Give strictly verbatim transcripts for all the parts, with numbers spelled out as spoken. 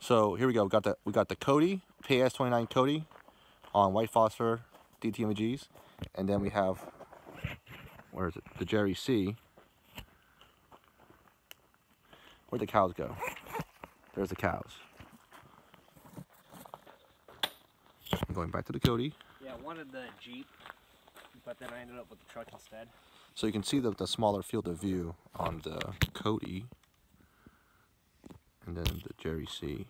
So here we go. We got the we got the COTI P A S twenty-nine COTI on white phosphor D T M A Gs, and then we have, where is it? The Jerry-C. Where'd the cows go? There's the cows. I'm going back to the COTI. Yeah, I wanted the Jeep, but then I ended up with the truck instead. So you can see the, the smaller field of view on the COTI, and then the Jerry-C.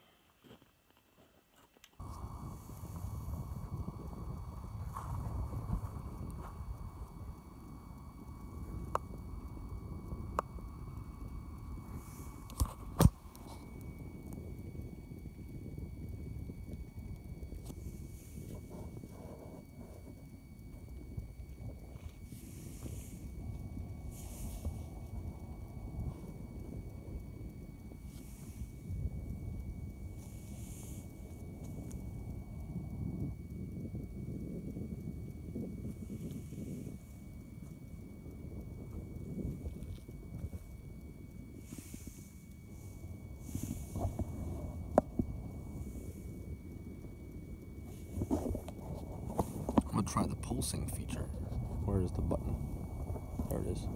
I'm gonna try the pulsing feature. Where is the button? There it is.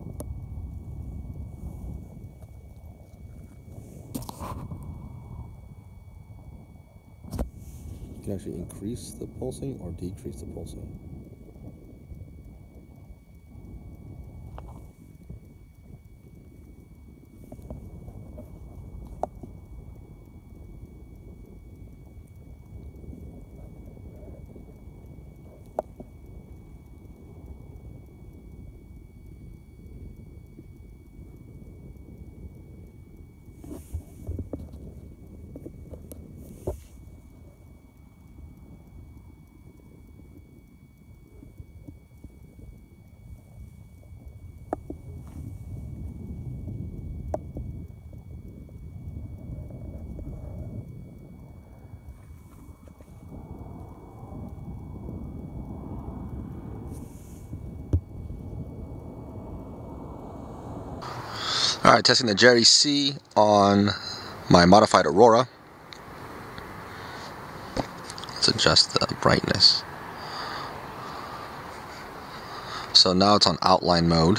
You can actually increase the pulsing or decrease the pulsing. Alright, testing the Jerry-C on my modified Aurora. Let's adjust the brightness. So now it's on outline mode.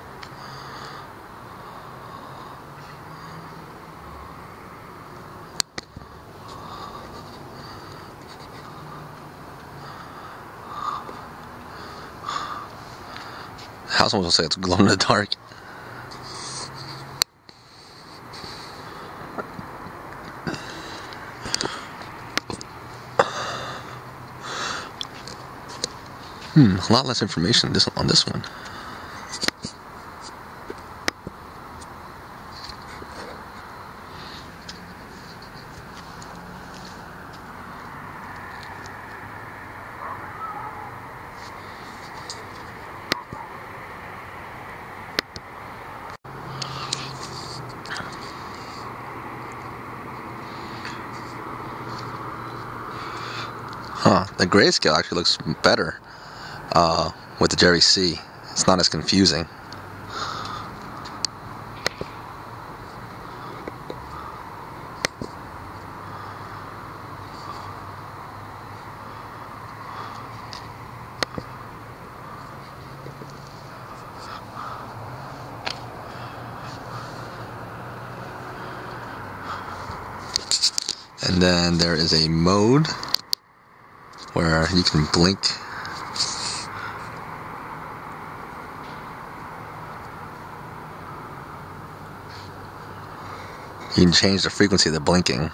I was almost gonna say it's glow in the dark. Hmm, a lot less information this on this one. Huh, the grayscale actually looks better uh, with the Jerry-C. It's not as confusing. And then there is a mode where you can blink. You can change the frequency of the blinking.